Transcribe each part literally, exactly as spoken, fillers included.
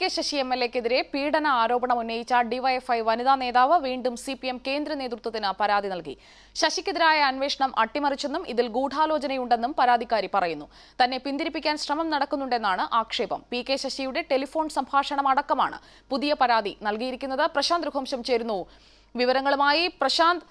K Sasi M L എക്കെതിരെ പീഡന ആരോപണം ഉന്നയിച്ച ഡിവൈഎഫ്ഐ വനിതാ നേതാവ് വീണ്ടും സി പി എം കേന്ദ്ര നേതൃത്വത്തിന് പരാതി നൽകി. ശശിക്കെതിരായ അന്വേഷണം അട്ടിമറിച്ചെന്നും ഇതിൽ ഗൂഢാലോചനയുണ്ടെന്നും പരാതിക്കാരി പറയുന്നു. തന്നെ പിന്തിരിപ്പിക്കാൻ ശ്രമം നടക്കുന്നുണ്ടെന്നാണ് ആക്ഷേപം. പി കെ ശശിയുടെ ടെലിഫോൺ സംഭാഷണം അടക്കമാണ് പുതിയ പരാതി നൽകിയിരിക്കുന്നത്. പ്രശാന്ത് രഘുവംശം ചേരുന്നു വിവരങ്ങളുമായി. പ്രശാന്ത്,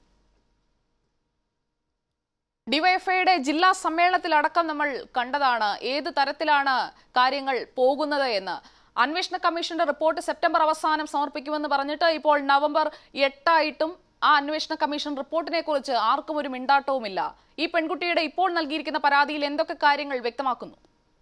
ഡിവൈഎഫ്ഐയുടെ ജില്ലാ സമ്മേളനത്തിലടക്കം നമ്മൾ കണ്ടതാണ് ഏത് തരത്തിലാണ് കാര്യങ്ങൾ പോകുന്നത് എന്ന്. അന്വേഷണ കമ്മീഷന്റെ റിപ്പോർട്ട് സെപ്റ്റംബർ അവസാനം സമർപ്പിക്കുമെന്ന് പറഞ്ഞിട്ട് ഇപ്പോൾ നവംബർ എട്ടായിട്ടും ആ അന്വേഷണ കമ്മീഷൻ റിപ്പോർട്ടിനെ കുറിച്ച് ആർക്കും ഒരു മിണ്ടാട്ടവുമില്ല. ഈ പെൺകുട്ടിയുടെ ഇപ്പോൾ നൽകിയിരിക്കുന്ന പരാതിയിൽ എന്തൊക്കെ കാര്യങ്ങൾ വ്യക്തമാക്കുന്നു?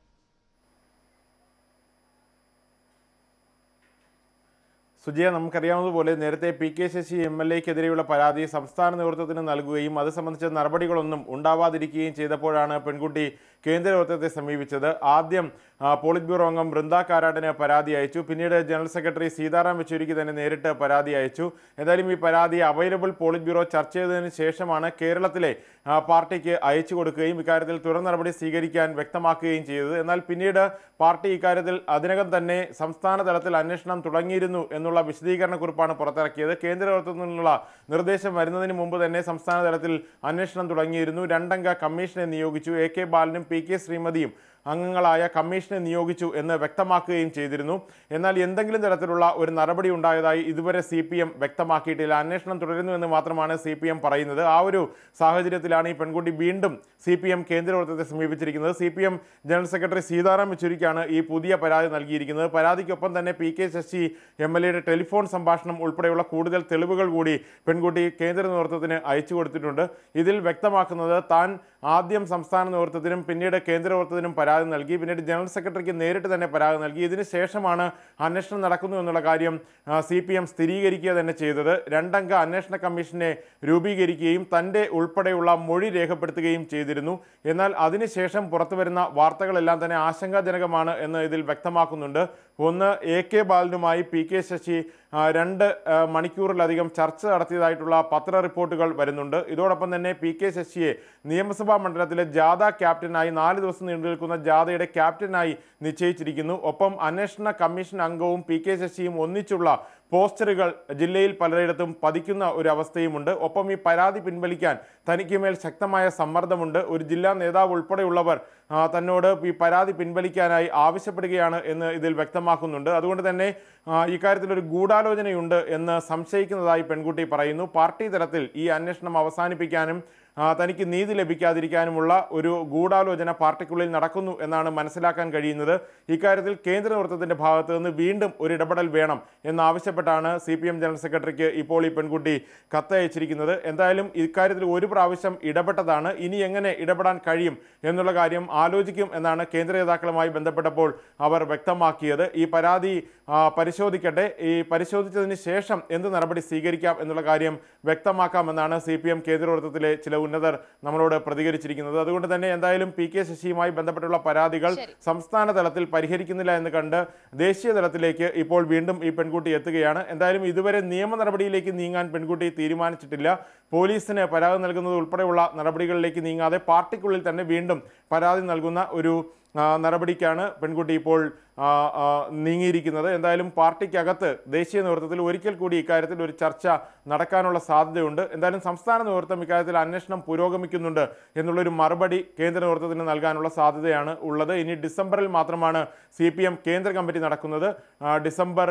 സുജിയ, നമുക്കറിയാവുന്നതുപോലെ നേരത്തെ P K Sasi M L എക്കെതിരെയുള്ള പരാതി സംസ്ഥാന നേതൃത്വത്തിന് നൽകുകയും അത് സംബന്ധിച്ച നടപടികളൊന്നും ഉണ്ടാവാതിരിക്കുകയും ചെയ്തപ്പോഴാണ് പെൺകുട്ടി കേന്ദ്ര നേതൃത്വത്തെ സമീപിച്ചത്. ആദ്യം പോളിറ്റ് ബ്യൂറോ അംഗം ബൃന്ദ കാരാട്ടിന് പരാതി അയച്ചു. പിന്നീട് ജനറൽ സെക്രട്ടറി സീതാറാം യെച്ചൂരിക്ക് തന്നെ നേരിട്ട് പരാതി അയച്ചു. ഏതായാലും ഈ പരാതി അവൈലബിൾ പോളിറ്റ് ബ്യൂറോ ചർച്ച ചെയ്തതിന് ശേഷമാണ് കേരളത്തിലെ പാർട്ടിക്ക് അയച്ചു കൊടുക്കുകയും ഇക്കാര്യത്തിൽ തുടർ നടപടി സ്വീകരിക്കാൻ വ്യക്തമാക്കുകയും ചെയ്തത്. എന്നാൽ പിന്നീട് പാർട്ടി ഇക്കാര്യത്തിൽ അതിനകം തന്നെ സംസ്ഥാന തലത്തിൽ അന്വേഷണം തുടങ്ങിയിരുന്നു എന്നുള്ള വിശദീകരണ കുറിപ്പാണ് പുറത്തിറക്കിയത്. കേന്ദ്ര നേതൃത്വത്തിൽ നിന്നുള്ള നിർദ്ദേശം വരുന്നതിന് മുമ്പ് തന്നെ സംസ്ഥാന തലത്തിൽ അന്വേഷണം തുടങ്ങിയിരുന്നു. രണ്ടംഗ കമ്മീഷനെ നിയോഗിച്ചു. എ കെ ബാലനും പി കെ ശ്രീമതിയും അംഗങ്ങളായ കമ്മീഷനെ നിയോഗിച്ചു എന്ന് വ്യക്തമാക്കുകയും ചെയ്തിരുന്നു. എന്നാൽ എന്തെങ്കിലും തരത്തിലുള്ള ഒരു നടപടി ഉണ്ടായതായി ഇതുവരെ സി പി എം വ്യക്തമാക്കിയിട്ടില്ല. അന്വേഷണം തുടരുന്നു എന്ന് മാത്രമാണ് സി പി എം പറയുന്നത്. ആ ഒരു സാഹചര്യത്തിലാണ് ഈ പെൺകുട്ടി വീണ്ടും സി പി എം കേന്ദ്ര നേതൃത്വത്തെ സമീപിച്ചിരിക്കുന്നത്. C P M general secretary Sitaram യെച്ചൂരിക്കാണ് ഈ പുതിയ പരാതി നൽകിയിരിക്കുന്നത്. പരാതിക്കൊപ്പം തന്നെ P K Sasi M L എയുടെ ടെലിഫോൺ സംഭാഷണം ഉൾപ്പെടെയുള്ള കൂടുതൽ തെളിവുകൾ കൂടി പെൺകുട്ടി കേന്ദ്ര നേതൃത്വത്തിന് അയച്ചു കൊടുത്തിട്ടുണ്ട്. ഇതിൽ വ്യക്തമാക്കുന്നത് താൻ ആദ്യം സംസ്ഥാന നേതൃത്വത്തിനും പിന്നീട് കേന്ദ്ര നേതൃത്വത്തിനും പരാതി നൽകി, പിന്നീട് ജനറൽ സെക്രട്ടറിക്ക് നേരിട്ട് തന്നെ പരാതി നൽകി. ഇതിന് ശേഷമാണ് അന്വേഷണം നടക്കുന്നു എന്നുള്ള കാര്യം സി പി എം സ്ഥിരീകരിക്കുക തന്നെ ചെയ്തത്. രണ്ടംഗ അന്വേഷണ കമ്മീഷനെ രൂപീകരിക്കുകയും തൻ്റെ ഉൾപ്പെടെയുള്ള മൊഴി രേഖപ്പെടുത്തുകയും ചെയ്തിരുന്നു. എന്നാൽ അതിനുശേഷം പുറത്തുവരുന്ന വാർത്തകളെല്ലാം തന്നെ ആശങ്കാജനകമാണ് എന്ന് ഇതിൽ വ്യക്തമാക്കുന്നുണ്ട്. ഒന്ന്, എ കെ ബാലനുമായി പി കെ ശശി രണ്ട് മണിക്കൂറിലധികം ചർച്ച നടത്തിയതായിട്ടുള്ള പത്ര റിപ്പോർട്ടുകൾ വരുന്നുണ്ട്. ഇതോടൊപ്പം തന്നെ പി കെ ശശിയെ നിയമസഭാ മണ്ഡലത്തിലെ ജാഥ ക്യാപ്റ്റനായി നാല് ദിവസം നീണ്ടു നിൽക്കുന്ന ജാഥയുടെ ക്യാപ്റ്റനായി നിശ്ചയിച്ചിരിക്കുന്നു. ഒപ്പം അന്വേഷണ കമ്മീഷൻ അംഗവും പി കെ ശശിയും ഒന്നിച്ചുള്ള പോസ്റ്ററുകൾ ജില്ലയിൽ പലയിടത്തും പതിക്കുന്ന ഒരു അവസ്ഥയുമുണ്ട്. ഒപ്പം ഈ പരാതി പിൻവലിക്കാൻ തനിക്ക് മേൽ ശക്തമായ സമ്മർദ്ദമുണ്ട്. ഒരു ജില്ലാ നേതാവ് ഉൾപ്പെടെയുള്ളവർ തന്നോട് ഈ പരാതി പിൻവലിക്കാനായി ആവശ്യപ്പെടുകയാണ് എന്ന് ഇതിൽ വ്യക്തമാക്കുന്നുണ്ട്. അതുകൊണ്ട് തന്നെ ഇക്കാര്യത്തിൽ ഒരു ഗൂഢാലോചനയുണ്ട് എന്ന് സംശയിക്കുന്നതായി പെൺകുട്ടി പറയുന്നു. പാർട്ടി തലത്തിൽ ഈ അന്വേഷണം അവസാനിപ്പിക്കാനും തനിക്ക് നീതി ലഭിക്കാതിരിക്കാനുമുള്ള ഒരു ഗൂഢാലോചന പാർട്ടിക്കുള്ളിൽ നടക്കുന്നു എന്നാണ് മനസ്സിലാക്കാൻ കഴിയുന്നത്. ഇക്കാര്യത്തിൽ കേന്ദ്ര നേതൃത്വത്തിന്റെ ഭാഗത്ത് നിന്ന് വീണ്ടും ഒരു ഇടപെടൽ വേണം എന്നാവശ്യപ്പെട്ടാണ് സി പി എം ജനറൽ സെക്രട്ടറിക്ക് ഇപ്പോൾ ഈ പെൺകുട്ടി കത്തയച്ചിരിക്കുന്നത്. എന്തായാലും ഇക്കാര്യത്തിൽ ഒരു പ്രാവശ്യം ഇടപെട്ടതാണ്. ഇനി എങ്ങനെ ഇടപെടാൻ കഴിയും എന്നുള്ള കാര്യം ആലോചിക്കും എന്നാണ് കേന്ദ്ര നേതാക്കളുമായി ബന്ധപ്പെട്ടപ്പോൾ അവർ വ്യക്തമാക്കിയത്. ഈ പരാതി പരിശോധിക്കട്ടെ, ഈ പരിശോധിച്ചതിന് ശേഷം എന്ത് നടപടി സ്വീകരിക്കാം എന്നുള്ള കാര്യം വ്യക്തമാക്കാമെന്നാണ് സി പി എം കേന്ദ്ര നേതൃത്വത്തിലെ ചില ഉന്നതർ നമ്മളോട് പ്രതികരിച്ചിരിക്കുന്നത്. അതുകൊണ്ട് തന്നെ എന്തായാലും പി കെ ശശിയുമായി ബന്ധപ്പെട്ടുള്ള പരാതികൾ സംസ്ഥാന തലത്തിൽ പരിഹരിക്കുന്നില്ല എന്ന് കണ്ട് ദേശീയ തലത്തിലേക്ക് ഇപ്പോൾ വീണ്ടും ഈ പെൺകുട്ടി എത്തുകയാണ്. എന്തായാലും ഇതുവരെ നിയമ നടപടിയിലേക്ക് നീങ്ങാൻ പെൺകുട്ടി തീരുമാനിച്ചിട്ടില്ല. പോലീസിന് പരാതി നൽകുന്നത് ഉൾപ്പെടെയുള്ള നടപടികളിലേക്ക് നീങ്ങാതെ പാർട്ടിക്കുള്ളിൽ തന്നെ വീണ്ടും പരാതി നൽകുന്ന ഒരു നടപടിക്കാണ് പെൺകുട്ടി ഇപ്പോൾ നീങ്ങിയിരിക്കുന്നത്. എന്തായാലും പാർട്ടിക്കകത്ത് ദേശീയ നേതൃത്വത്തിൽ ഒരിക്കൽ കൂടി ഇക്കാര്യത്തിൽ ഒരു ചർച്ച നടക്കാനുള്ള സാധ്യതയുണ്ട്. എന്തായാലും സംസ്ഥാന നേതൃത്വം ഇക്കാര്യത്തിൽ അന്വേഷണം പുരോഗമിക്കുന്നുണ്ട് എന്നുള്ളൊരു മറുപടി കേന്ദ്ര നേതൃത്വത്തിന് നൽകാനുള്ള സാധ്യതയാണ് ഉള്ളത്. ഇനി ഡിസംബറിൽ മാത്രമാണ് സി പി എം കേന്ദ്ര കമ്മിറ്റി നടക്കുന്നത്. ഡിസംബർ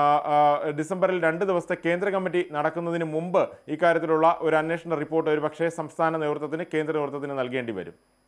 ഡിസംബറിൽ രണ്ട് ദിവസത്തെ കേന്ദ്ര കമ്മിറ്റി നടക്കുന്നതിന് മുമ്പ് ഇക്കാര്യത്തിലുള്ള ഒരു അന്വേഷണ റിപ്പോർട്ട് ഒരുപക്ഷേ സംസ്ഥാന നേതൃത്വത്തിന് കേന്ദ്ര നേതൃത്വത്തിന് നൽകേണ്ടി വരും.